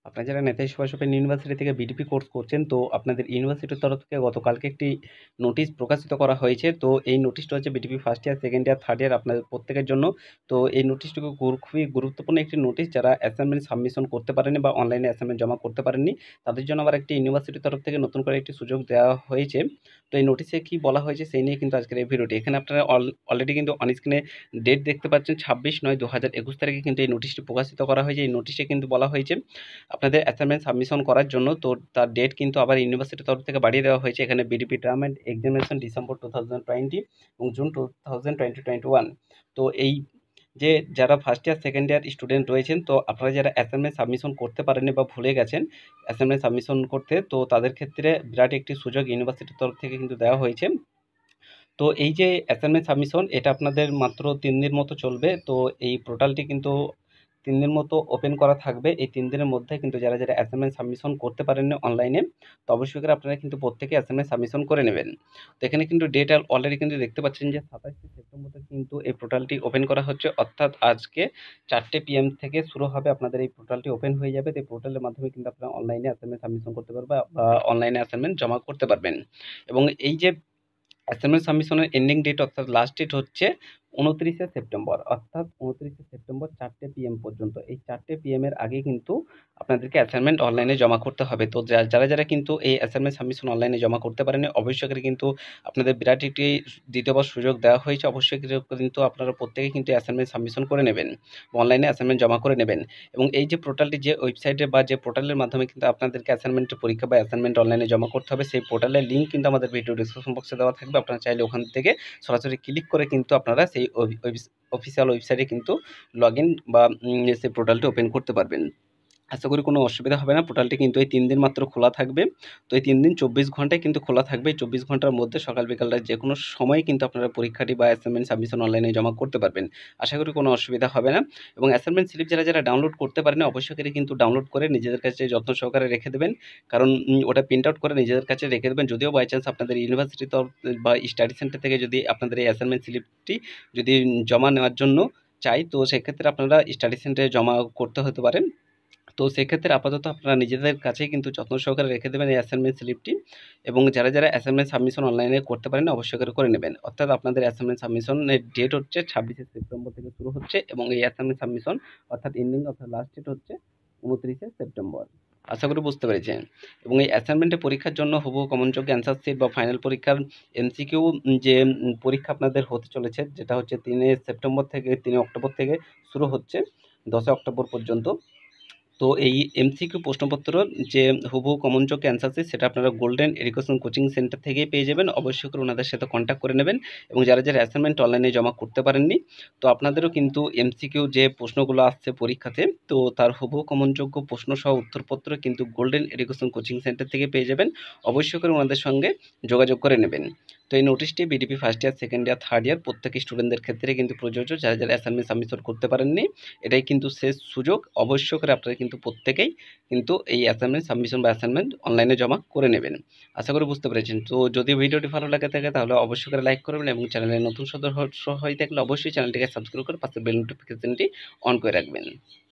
আপনারা যারা Netaji Subhas open university থেকে বিটিপি কোর্স করছেন, তো আপনাদের ইউনিভার্সিটির তরফ থেকে গতকালকে একটি নোটিশ প্রকাশিত করা হয়েছে। তো এই নোটিশটা হচ্ছে BTP first year, second year, third year আপনাদের প্রত্যেকের জন্য। তো এই নোটিশটুকু খুবই গুরুত্বপূর্ণ একটি নোটিশ। যারা অ্যাসাইনমেন্ট সাবমিশন করতে পারেনি বা অনলাইনে অ্যাসাইনমেন্ট জমা করতে পারেননি, তাদের জন্য আবার একটি ইউনিভার্সিটির তরফ থেকে নতুন করে একটি সুযোগ দেওয়া হয়েছে। তো এই নোটিশে কি বলা হয়েছে সেই নিয়ে কিন্তু আজকের এই ভিডিওটি। এখানে আপনারা অলরেডি কিন্তু অন স্ক্রিনে ডেট দেখতে পাচ্ছেন, 26/9/2021 তারিখে কিন্তু এই নোটিশটি প্রকাশিত করা হয়েছে। এই নোটিশে কিন্তু বলা হয়েছে আপনাদের অ্যাসাইনমেন্ট সাবমিশন করার জন্য। তো তার ডেট কিন্তু আবার ইউনিভার্সিটির তরফ থেকে বাড়িয়ে দেওয়া হয়েছে। এখানে BDP term end examination December 2020 এবং জুন 2021। তো এই যে যারা first year second year student রয়েছেন, তো আপনারা যারা অ্যাসাইনমেন্ট সাবমিশন করতে পারেননি বা ভুলে গেছেন অ্যাসাইনমেন্ট সাবমিশন করতে, তো তাদের ক্ষেত্রে বিরাট একটি সুযোগ ইউনিভার্সিটির তরফ থেকে কিন্তু দেওয়া হয়েছে। তো এই যে অ্যাসাইনমেন্ট সাবমিশন, এটা আপনাদের মাত্র 3 দিন মতো চলবে। তো এই পোর্টালটি কিন্তু 3 দিন মতো ওপেন করা থাকবে। এই 3 দিনের মধ্যে কিন্তু যারা যারা অ্যাসাইনমেন্ট সাবমিশন করতে পারেননি অনলাইনে, তো অবশ্যই করে আপনারা কিন্তু প্রত্যেকে অ্যাসাইনমেন্ট সাবমিশন করে নেবেন। তো এখানে কিন্তু ডেট অলরেডি কিন্তু দেখতে পাচ্ছেন যে 27 সেপ্টেম্বর থেকে কিন্তু এই পোর্টালটি ওপেন করা হচ্ছে, অর্থাৎ আজকে 4টে PM থেকে শুরু হবে আপনাদের এই পোর্টালটি ওপেন হয়ে যাবে। তো এই পোর্টালের মাধ্যমে কিন্তু আপনারা অনলাইনে অ্যাসাইনমেন্ট সাবমিশন করতে পারবেন বা অনলাইনে অ্যাসাইনমেন্ট জমা করতে পারবেন। এবং এই যে অ্যাসাইনমেন্ট সাবমিশনের এন্ডিং ডেট অর্থাৎ লাস্ট ডেট হচ্ছে 29 সেপ্টেম্বর, অর্থাৎ 29 সেপ্টেম্বর 4টে PM পর্যন্ত। এই 4টে PM এর আগে কিন্তু আপনাদেরকে অ্যাসাইনমেন্ট অনলাইনে জমা করতে হবে। তো যারা যারা কিন্তু এই অ্যাসাইনমেন্ট সাবমিশন অনলাইনে জমা করতে পারেনি, অবশ্যই করে কিন্তু আপনাদের বিরাট একটি দ্বিতীয়বার সুযোগ দেওয়া হয়েছে। অবশ্যই কিন্তু আপনারা প্রত্যেকে কিন্তু অ্যাসাইনমেন্ট সাবমিশন করে নেবেন, অনলাইনে অ্যাসাইনমেন্ট জমা করে নেবেন। এবং এই যে পোর্টালটি, যে ওয়েবসাইটে বা যে পোর্টালের মাধ্যমে কিন্তু আপনাদেরকে অ্যাসাইনমেন্টের পরীক্ষা বা অ্যাসাইনমেন্ট অনলাইনে জমা করতে হবে, সেই পোর্টালের লিঙ্ক কিন্তু আমাদের ভিডিও ডিসক্রিপশন বক্সে দেওয়া থাকবে। আপনারা চাইলে ওখান থেকে সরাসরি ক্লিক করে কিন্তু আপনারা সেই অফিসিয়াল ওয়েবসাইটে কিন্তু লগ ইন বা সেই পোর্টালটি ওপেন করতে পারবেন। আশা করি কোনো অসুবিধা হবে না। পোর্টালটি কিন্তু এই 3 দিন মাত্র খোলা থাকবে। তো এই 3 দিন 24 ঘন্টায় কিন্তু খোলা থাকবে। এই 24 ঘন্টার মধ্যে সকাল বিকাল রাত যে কোনো সময়ে কিন্তু আপনারা পরীক্ষাটি বা অ্যাসাইনমেন্ট সাবমিশন অনলাইনে জমা করতে পারবেন। আশা করি কোনো অসুবিধা হবে না। এবং অ্যাসাইনমেন্ট স্লিপ যারা যারা ডাউনলোড করতে পারেন, অবশ্যই করে কিন্তু ডাউনলোড করে নিজেদের কাছে যত্ন সহকারে রেখে দেবেন। কারণ ওটা প্রিন্ট আউট করে নিজেদের কাছে রেখে দেবেন। যদিও বাই চান্স আপনাদের ইউনিভার্সিটি তরফ বা স্টাডি সেন্টার থেকে যদি আপনাদের এই অ্যাসাইনমেন্ট স্লিপটি যদি জমা নেওয়ার জন্য চাই, তো সেক্ষেত্রে আপনারা স্টাডি সেন্টারে জমা করতে হতে পারে। তো সেক্ষেত্রে আপাতত আপনারা নিজেদের কাছেই কিন্তু যত্ন সহকারে রেখে দেবেন এই অ্যাসাইনমেন্ট স্লিপটি। এবং যারা যারা অ্যাসাইনমেন্ট সাবমিশন অনলাইনে করতে পারেন, অবশ্যই করে নেবেন। অর্থাৎ আপনাদের অ্যাসাইনমেন্ট সাবমিশনের ডেট হচ্ছে 26 সেপ্টেম্বর থেকে শুরু হচ্ছে, এবং এই অ্যাসাইনমেন্ট সাবমিশন অর্থাৎ এন্ডিং অর্থাৎ লাস্ট ডেট হচ্ছে 29 সেপ্টেম্বর। আশা করি বুঝতে পেরেছেন। এবং এই অ্যাসাইনমেন্টের পরীক্ষার জন্য হুবহু কমনযোগ্য অ্যান্সার শিট বা ফাইনাল পরীক্ষার MCQ যে পরীক্ষা আপনাদের হতে চলেছে, যেটা হচ্ছে 3 অক্টোবর থেকে শুরু হচ্ছে 10 অক্টোবর পর্যন্ত। তো এই MCQ প্রশ্নপত্র যে হুবহু কমনযোগ্য অ্যান্সার শিট, সেটা আপনারা গোল্ডেন এডুকেশন কোচিং সেন্টার থেকেই পেয়ে যাবেন। অবশ্যই করে ওনাদের সাথে কন্ট্যাক্ট করে নেবেন। এবং যারা যারা অ্যাসাইনমেন্ট অনলাইনে জমা করতে পারেননি, তো আপনাদেরও কিন্তু MCQ যে প্রশ্নগুলো আসছে পরীক্ষাতে, তো তার হুবহু কমনযোগ্য প্রশ্ন সহ উত্তরপত্র কিন্তু গোল্ডেন এডুকেশন কোচিং সেন্টার থেকে পেয়ে যাবেন। অবশ্যই করে ওনাদের সঙ্গে যোগাযোগ করে নেবেন। তো এই নোটিশটি BDP first year, second year, third year প্রত্যেক স্টুডেন্টদের ক্ষেত্রে কিন্তু প্রযোজ্য। যারা যারা অ্যাসাইনমেন্ট সাবমিশন করতে পারেননি, এটাই কিন্তু শেষ সুযোগ। অবশ্যই করে আপনারা কিন্তু প্রত্যেকেই কিন্তু এই অ্যাসাইনমেন্ট সাবমিশন বা অ্যাসাইনমেন্ট অনলাইনে জমা করে নেবেন। আশা করি বুঝতে পেরেছেন। তো যদি ভিডিওটি ভালো লাগে থাকে তাহলে অবশ্যই করে লাইক করবেন, এবং চ্যানেলে নতুন সদস্য হয়ে থাকলে অবশ্যই চ্যানেলটিকে সাবস্ক্রাইব করে পাশে বেল নোটিফিকেশনটি অন করে রাখবেন।